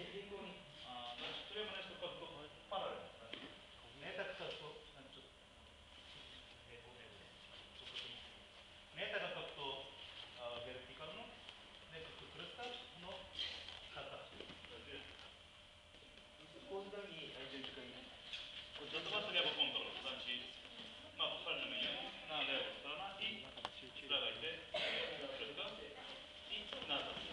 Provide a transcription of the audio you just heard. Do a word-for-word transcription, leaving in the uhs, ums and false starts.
あーそれもね、ちょっとパラレルですね。ネタがちょっと、ちょっと、ネタがちょっと、あベルティカルの、ネタとクルスタの形。 こうするために、相手の時間に。 こっちはそれはコントロール、まあ、ここからでもいいよ。なレオスタナ、い、裏がいて、それが、い、なた。